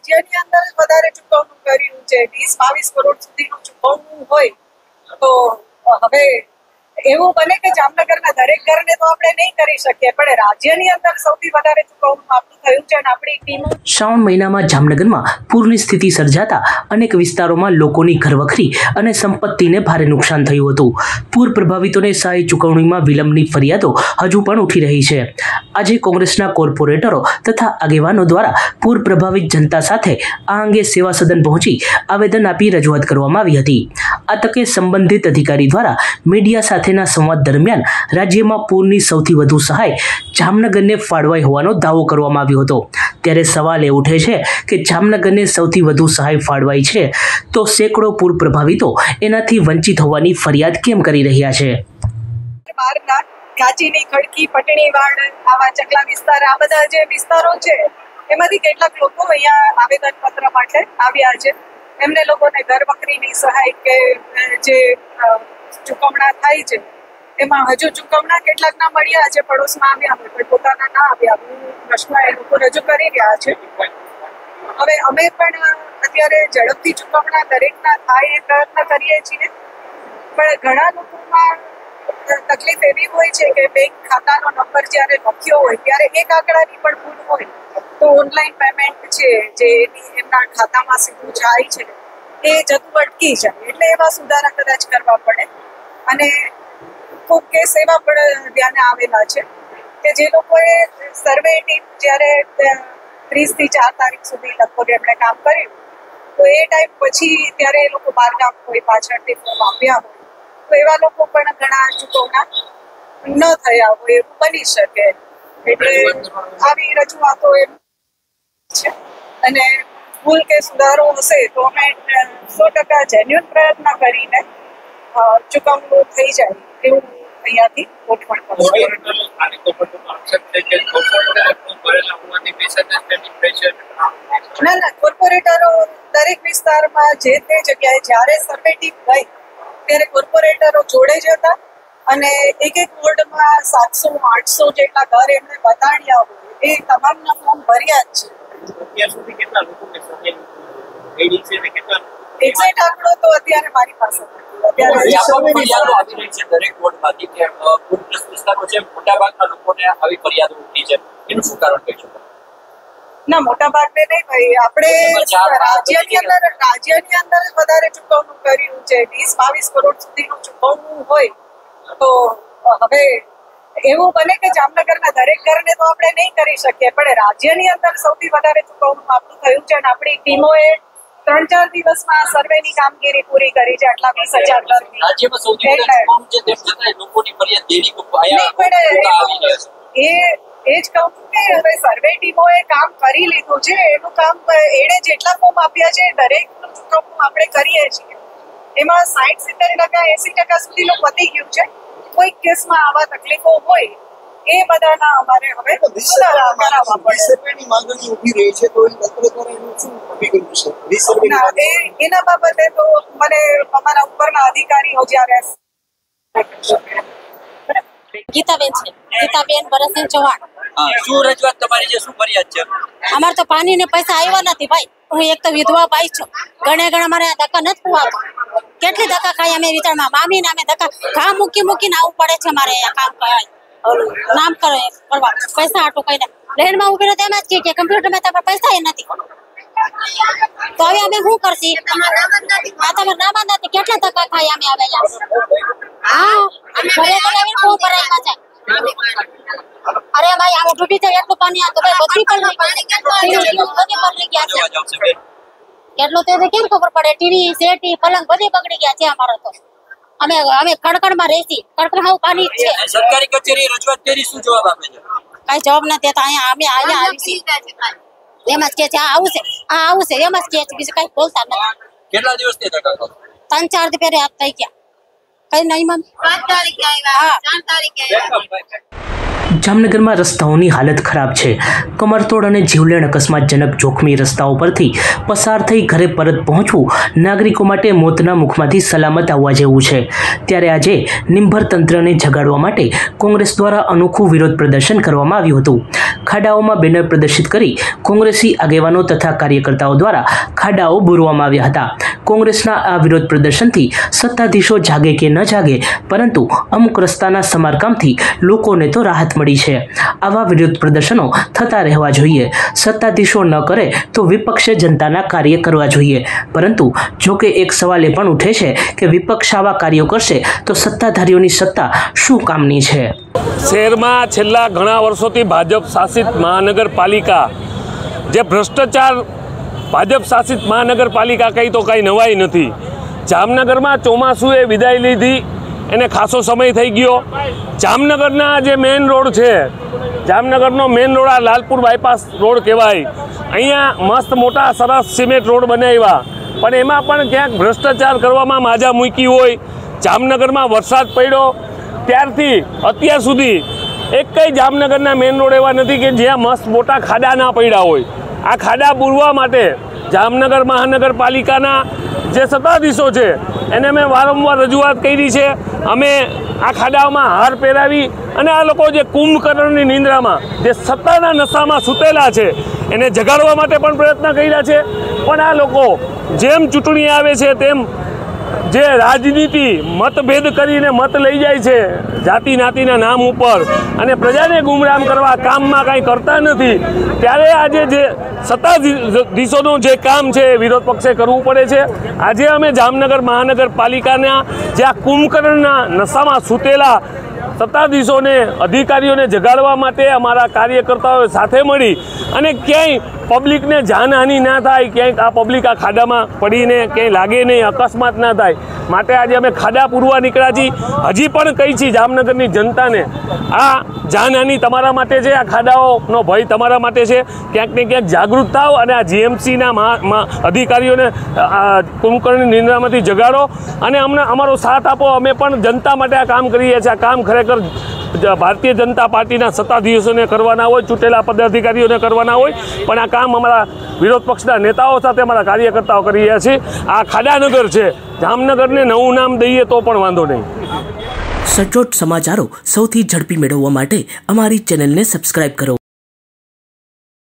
રાજ્યની અંદર જ વધારે ચૂકવણું કર્યું છે, 20-22 કરોડ સુધીનું ચૂકવણું હોય તો હવે એવું બને કે જામનગરના દરેક ઘરને તો આપણે નહીં કરી શકીએ, પણ રાજ્યની અંદર સૌથી વધારે ચૂકવણું આપણું થયું છે અને આપણી ટીમો. શ્રાવણ મહિનામાં જામનગરમાં પૂરની સ્થિતિ સર્જાતા અનેક વિસ્તારોમાં લોકોની ઘરવખરી અને સંપત્તિને ભારે નુકસાન થયું હતું. પૂર પ્રભાવિતોને સહાય ચૂકવણીમાં વિલંબની ફરિયાદો હજુ પણ ઉઠી રહી છે. આજે કોંગ્રેસના કોર્પોરેટરો તથા આગેવાનો દ્વારા પૂર પ્રભાવિત જનતા સાથે આ અંગે સેવા સદન પહોંચી આવેદન આપી રજૂઆત કરવામાં આવી હતી. આ તકે સંબંધિત અધિકારી દ્વારા મીડિયા સાથેના સંવાદ દરમિયાન રાજ્યમાં પૂરની સૌથી વધુ સહાય જામનગરને ફાળવાઈ હોવાનો દાવો કરવામાં આવ્યો હતો. ત્યારે સવાલ એ ઉઠે છે કે જામનગરને સૌથી વધુ સહાય ફાળવાઈ છે તો સેંકડો પૂર પ્રભાવિતો એનાથી વંચિત હોવાની ફરિયાદ કેમ કરી રહ્યા છે? કાચીની ખડકી, પટણીવાડ, આવા ચકલા વિસ્તાર, આ બધા જે વિસ્તારો છે એમાંથી કેટલાક લોકો અહીંયા આવેદન પત્ર માટે આવ્યા છે. એમને લોકોને ઘર વખરીની સહાય કે જે ચૂકવણા થાય છે એમાં હજુ ચૂકવણા કેટલાકના મળ્યા છે, પડોશમાં આવ્યા હોય પણ પોતાના ના આવ્યા, પ્રશ્ન એ લોકો રજૂ કરી રહ્યા છે. હવે અમે પણ અત્યારે ઝડપથી ચૂકવણા દરેકના થાય એ પ્રયત્ન કરીએ છીએ, પણ ઘણા લોકોમાં તકલીફ એવી હોય છે કે બેંક ખાતાનો નંબર જ્યારે લખ્યો હોય ત્યારે એક આંકડાની પણ ભૂલ હોય તો ઓનલાઈન પેમેન્ટ છે જે એમના ખાતામાં સીધું જાય છે એ જતું અટકી જાય. એટલે એવા સુધારા કદાચ કરવા પડે. અને ખૂબ કેસ એવા પણ ધ્યાને આવેલા છે કે જે લોકોએ સર્વે ટીમ જ્યારે 30 થી 4 તારીખ સુધી લગભગ એમણે કામ કર્યું તો એ ટાઈમ પછી ત્યારે એ લોકો બહારગામ હોય, પાછળથી ફોર્મ આપ્યા હોય તો એવા લોકો પણ ઘણા ચૂકવણા ન થયા હોય એવું બની શકે. એટલે આવી રજૂઆતો એમ છે અને ભૂલ કે સુધારો હશે તો અમે 100% જેન્યુઅન પ્રયત્ન કરીને ચૂકવણું થઈ જાય એવું અહીંયાથી ગોઠવણ કરશું. ના, કોર્પોરેટરો દરેક વિસ્તારમાં જે તે જગ્યાએ જ્યારે સર્વે ટીમ ગઈ ત્યારે કોર્પોરેટરો જોડે જ હતા અને એક વોર્ડમાં 700-800 જેટલા ઘર એમને બતાડ્યા હોય એ તમામના ફોર્મ ભર્યા જ છે. એક્ઝેક્ટ આંકડો તો અત્યારે મારી પાસે ના, મોટા ભાગને નહીં ભાઈ. આપણે રાજ્યની અંદર જ વધારે ચૂકવણું કર્યું છે, 20-22 કરોડ સુધીનું ચૂકવણું હોય તો હવે એવું બને કે જામનગરના દરેક ઘરને તો આપણે નહીં કરી શકીએ, પણ રાજ્યની અંદર સૌથી વધારે ચૂકવણું આપણું થયું છે અને આપણી ટીમોએ 3-4 દિવસમાં સર્વેની કામગીરી પૂરી કરી છે. આટલા 20,000 ઘરની એ જ કહું કે હવે સર્વે ટીમોએ કામ કરી લીધું છે, એનું કામ એણે જેટલા ફોર્મ આપ્યા છે દરેકનું ચૂકવણું આપણે કરીએ છીએ. એમાં 60-70%, 80% સુધીનું પતી ગયું છે. કોઈક કેસમાં આવા તકલીફો હોય એ બધાના અમારે હવે સુધારા કરાવવા પડે. એના બાબતે તો મને અમારા ઉપરના અધિકારીઓ જ્યારે ગીતાબેન છે, ગીતાબેન ભરતસિંહ ચૌહાણ. શું રજૂઆત તમારી છે, શું ફરિયાદ છે? અમારે તો પાણી ને પૈસા આવ્યા નથી ભાઈ. હું એક તો વિધવા બાઈ છું, ઘણા મારે ધક્કા નથી ખવાતો. કેટલી ધક્કા ખાઈ અમે વિચારમાં મામી ને અમે ધક્કા ઘા મૂકીને આવવું પડે છે. મારે કામ નામ કરવા પૈસા આટું કહીને લેનમાં ઉભી રહે એમ જ કે કમ્પ્યુટરમાં તમારે પૈસા એ નથી. તો હવે અમે શું કરશી? તમારા નામ જ નથી. કેટલા ધક્કા ખાઈ અમે આવે હા ઘરે બોલાવીને ફોન કરાવવા જાય. અરે ભાઈ આમ ડૂબી જાય એટલું પાણી આ તો ભાઈ બધી પણ ગયા છે. કેટલું તે કેમ ખબર પડે? ટીવી, સેટી, પલંગ બધી બગડી ગયા છે. અમારો તો અમે ખડકડમાં રહેશી. ખડકડમાં પાણી છે. સરકારી કચેરી રજૂઆત કરી, શું જવાબ આપે છે? કઈ જવાબ નથી દેતા. અહીંયા અમે આવી એમ જ કે છે આવું છે એમ જ કે છે, બીજું કઈ બોલતા નથી. કેટલા દિવસથી ધક્કા ખાવ? 3-4 દી પહેરે થઈ ગયા. કઈ નહીં મમ્મી. 5 તારીખે આવ્યા, 4 તારીખે આવ્યા. જામનગરમાં રસ્તાઓની હાલત ખરાબ છે. કમરતોડ અને જીવલેણ અકસ્માતજનક જોખમી રસ્તાઓ પરથી પસાર થઈ ઘરે પરત પહોંચવું નાગરિકો માટે મોતના મુખમાંથી સલામત આવવા જેવું છે. ત્યારે આજે નિંભર તંત્રને જગાડવા માટે કોંગ્રેસ દ્વારા અનોખું વિરોધ પ્રદર્શન કરવામાં આવ્યું હતું. ખાડાઓમાં બેનર પ્રદર્શિત કરી કોંગ્રેસી આગેવાનો તથા કાર્યકર્તાઓ દ્વારા ખાડાઓ બૂરવામાં આવ્યા હતા. કોંગ્રેસના આ વિરોધ પ્રદર્શનથી સત્તાધીશો જાગે કે ન જાગે, પરંતુ અમુક રસ્તાના સમારકામથી લોકોને તો રાહત મળી છે. આવા વિરોધ પ્રદર્શનો થતા રહેવા જોઈએ. સત્તાધીશો ન કરે તો વિપક્ષે જનતાના કાર્ય કરવા જોઈએ. પરંતુ જો કે એક સવાલ એ પણ ઉઠે છે કે વિપક્ષ આવા કાર્યો કરશે તો સત્તાધારીઓની સત્તા શું કામની છે? શહેરમાં છેલ્લા ઘણા વર્ષોથી ભાજપ શાસિત મહાનગરપાલિકા જે ભ્રષ્ટાચાર ભાજપ શાસિત મહાનગરપાલિકા કંઈ તો કાંઈ નવાઈ નથી. જામનગરમાં ચોમાસુએ વિદાય લીધી એને ખાસો સમય થઈ ગયો. જામનગરના જે મેઇન રોડ છે, જામનગરનો મેઇન રોડ આ લાલપુર બાયપાસ રોડ કહેવાય. અહીંયા મસ્ત મોટા સરસ સિમેન્ટ રોડ બનાવ્યા, પણ એમાં પણ ક્યાંક ભ્રષ્ટાચાર કરવામાં માજા મૂકી હોય. જામનગરમાં વરસાદ પડ્યો ત્યારથી અત્યાર સુધી એક કંઈ જામનગરના મેઇન રોડ એવા નથી કે જ્યાં મસ્ત મોટા ખાડા ના પડ્યા હોય. આ ખાડા પૂરવા માટે જામનગર મહાનગરપાલિકાના જે સત્તાધીશો છે એને મેં વારંવાર રજૂઆત કરી છે. અમે આ ખાડાઓમાં હાર પહેરાવી અને આ લોકો જે કુંભકર્ણની નિંદ્રામાં જે સત્તાના નશામાં સૂતેલા છે એને જગાડવા માટે પણ પ્રયત્ન કર્યા છે. પણ આ લોકો જેમ ચૂંટણી આવે છે તેમ જે રાજનીતિ મતભેદ કરીને મત લઈ જાય છે જાતિ નાતિના નામ ઉપર અને પ્રજાને ગુમરામ કરવા કામમાં કાંઈ કરતા નથી. ત્યારે આજે જે સત્તાધીશોનું જે કામ છે વિરોધ પક્ષે કરવું પડે છે. આજે અમે જામનગર મહાનગરપાલિકાના જે આ કુંભકર્ણના નશામાં સૂતેલા સત્તાધીશોને અધિકારીઓને જગાડવા માટે અમારા કાર્યકર્તાઓ સાથે મળી અને ક્યાંય પબ્લિકને જાનહાનિ ના થાય, ક્યાંક આ પબ્લિક આ ખાડામાં પડીને ક્યાંય લાગે નહીં, અકસ્માત ના થાય માટે આજે અમે ખાડા પૂરવા નીકળ્યા છીએ. હજી પણ કહી છીએ જામનગરની જનતાને, આ જાનહાનિ તમારા માટે છે, આ ખાડાઓનો ભય તમારા માટે છે. ક્યાંક ને ક્યાંક જાગૃત થાવ અને આ જીએમસીના અધિકારીઓને કુંભકર્ણની નિંદ્રામાંથી જગાડો અને અમને અમારો સાથ આપો. અમે પણ જનતા માટે આ કામ કરીએ છીએ. આ કામ ખરેખર ભારતીય જનતા પાર્ટીના સત્તાધીશોને કરવાના હોય, ચૂંટેલા પદાધિકારીઓને કરવાના હોય, પણ આ કામ અમારા વિરોધ પક્ષના નેતાઓ સાથે અમારા કાર્યકર્તાઓ કરી રહ્યા છે. આ ખાડાનગર છે, જામનગરને નવું નામ દઈએ તો પણ વાંધો નહીં. સચોટ સમાચારો સૌથી ઝડપી મેળવવા માટે અમારી ચેનલને સબસ્ક્રાઇબ કરો.